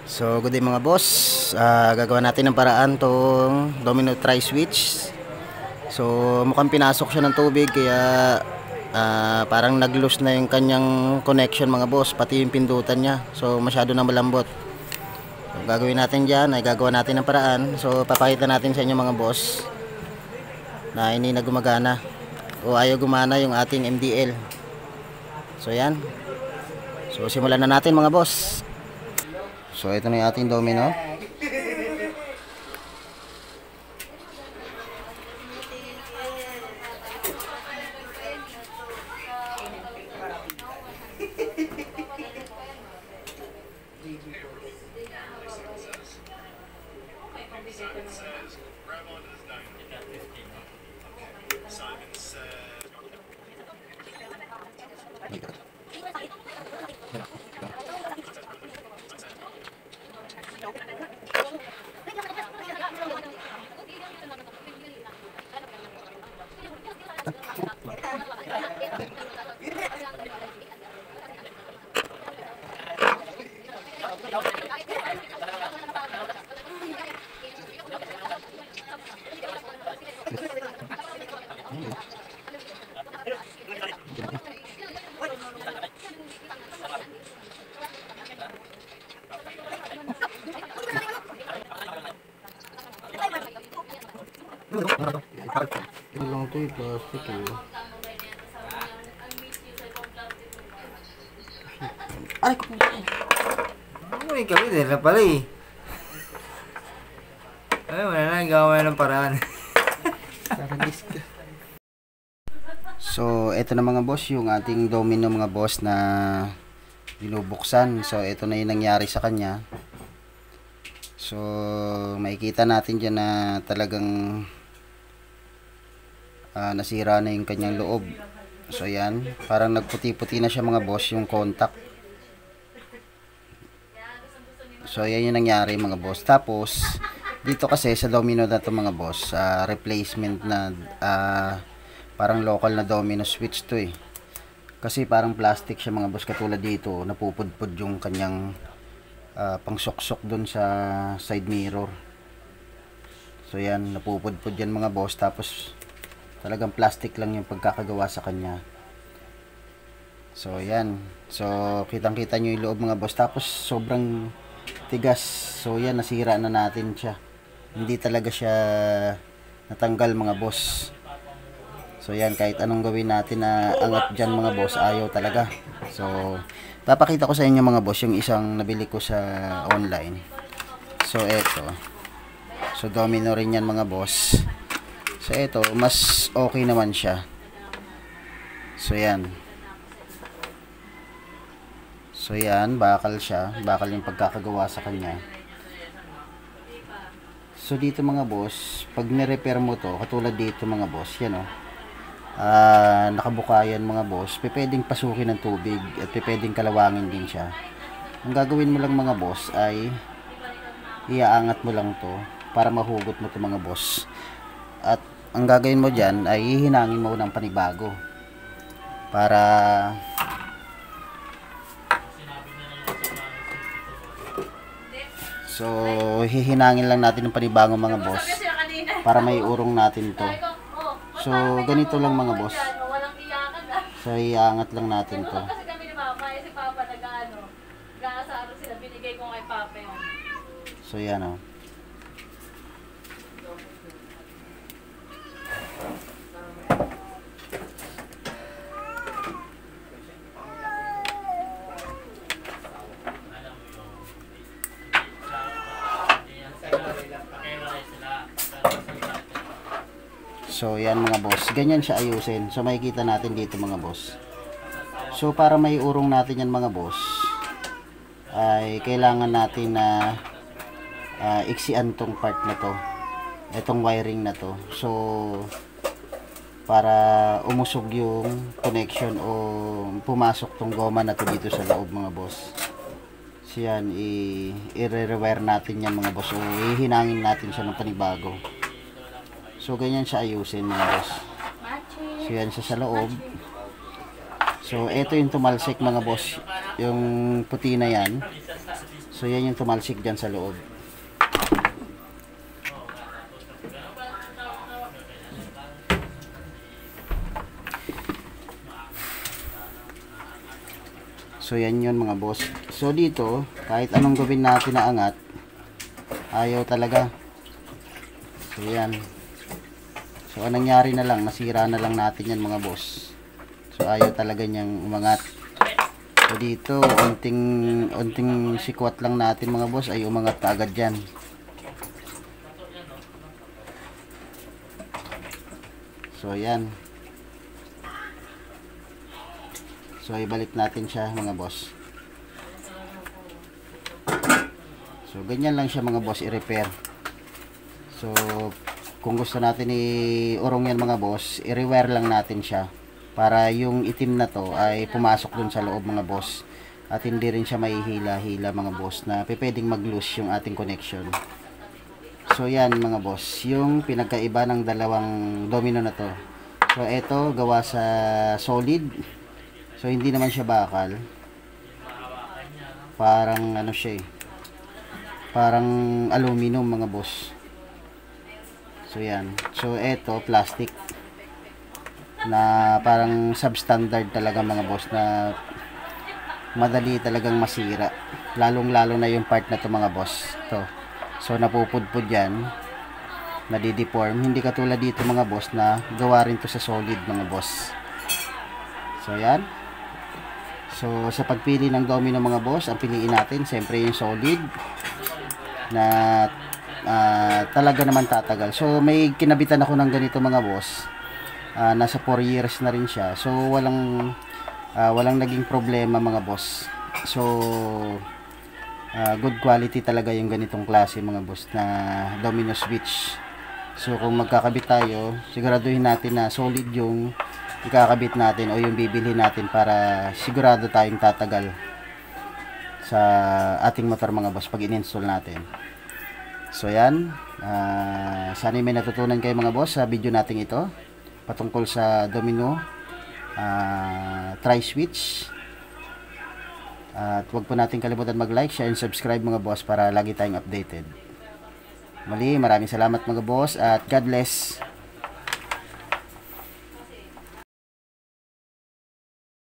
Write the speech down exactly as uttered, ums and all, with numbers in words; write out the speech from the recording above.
So good day mga boss, uh, gagawa natin ng paraan tong domino tri switch. So mukhang pinasok siya ng tubig kaya uh, parang nag-loose na yung kanyang connection mga boss, pati yung pindutan niya. So masyado na malambot. So gagawin natin dyan ay gagawa natin ng paraan. So papakita natin sa inyo mga boss na hindi na gumagana o ayaw gumana yung ating M D L. So yan. So simulan na natin mga boss. So ito na yung ating domino. Ilang to yung plastic eh. Ay, kupunin. Kukunin kami din na pala eh. Ay, wala na, gawa ng paraan. So, ito na mga boss, yung ating domino mga boss na binubuksan. So, ito na yung nangyari sa kanya. So, makikita natin dyan na talagang uh, nasira na yung kanyang loob. So, yan. Parang nagputi-puti na siya mga boss, yung contact. So, yan yung nangyari mga boss. Tapos, dito kasi sa domino na to mga boss, uh, replacement na uh, parang local na domino switch to eh. Kasi parang plastic siya mga boss, katulad dito, napupudpud yung kanyang uh, pangsoksok dun sa side mirror. So yan, napupudpud yan mga boss, tapos talagang plastic lang yung pagkakagawa sa kanya. So yan, so kitang kita nyo yung loob mga boss, tapos sobrang tigas. So yan, nasira na natin siya, hindi talaga siya natanggal mga boss. So yan, kahit anong gawin natin na angat dyan mga boss, ayaw talaga. So papakita ko sa inyo mga boss yung isang nabili ko sa online. So eto, so domino rin yan mga boss. So eto, mas okay naman siya. So yan, so yan, bakal siya, bakal yung pagkakagawa sa kanya. So dito mga boss, pag nirepair mo to, katulad dito mga boss, yan o, uh, nakabukayan mga boss, pwedeng pasukin ng tubig at pwedeng kalawangin din siya. Ang gagawin mo lang mga boss ay iaangat mo lang to para mahugot mo to mga boss. At ang gagawin mo dyan ay hihinangin mo ng panibago para so hihinangin lang natin ng panibago mga boss para may urong natin to. So ganito lang mga boss, so iangat lang natin to. Kasi kami ni Mama, eh, si Papa nag-ano, nag-aasaro sila, binigay ko kay Papa yun. So yan o. So yan mga boss, ganyan siya ayusin. So makikita natin dito mga boss. So para may urong natin yan mga boss, ay kailangan natin na uh, iksian tong part na to, itong wiring na to. So para umusog yung connection o pumasok tong goma na to dito sa loob mga boss. So yan, i-re-rewire natin yan mga boss. So hihinangin natin siya ng panibago. So ganyan siya ayusin mga boss. So yan siya sa loob. So ito yung tumalsik mga boss, yung puti na yan. So yan yung tumalsik dyan sa loob. So yan yun mga boss. So dito, kahit anong gawin natin na angat, ayaw talaga. So yan. So anong nangyari na lang, nasira na lang natin yan mga boss. So ayaw talaga niyang umangat. So dito, unting, unting sikwat lang natin mga boss, ay umangat na agad yan. So yan. So ibalik natin siya mga boss. So ganyan lang siya mga boss, i-repair. So kung gusto natin i-urong yan mga boss, i-rewire lang natin siya para yung itim na to ay pumasok dun sa loob mga boss, at hindi rin siya mahihila-hila mga boss na pwedeng mag-loose yung ating connection. So yan mga boss, yung pinagkaiba ng dalawang domino na to. So ito gawa sa solid. So hindi naman siya bakal. Parang ano siya eh. Parang aluminum mga boss. So yan. So ito plastic. Na parang substandard talaga mga boss, na madali talagang masira. Lalong lalo na yung part na to mga boss. To. So napupudpud yan. Nadideform. Hindi katulad dito mga boss na gawa rin to sa solid mga boss. So yan. So, sa pagpili ng domino mga boss, ang piliin natin, siyempre yung solid na uh, talaga naman tatagal. So, may kinabitan ako ng ganito mga boss. Uh, nasa four years na rin siya. So, walang uh, walang naging problema mga boss. So, uh, good quality talaga yung ganitong klase mga boss na domino switch. So, kung magkakabit tayo, siguraduhin natin na solid yung ikakabit natin o yung bibili natin para sigurado tayong tatagal sa ating motor mga boss pag in-install natin. So yan, uh, sana may natutunan kayo mga boss sa video natin ito patungkol sa domino uh, tri-switch. At uh, huwag po natin kalimutan mag-like, share, and subscribe mga boss para lagi tayong updated. Muli, maraming salamat mga boss at God bless.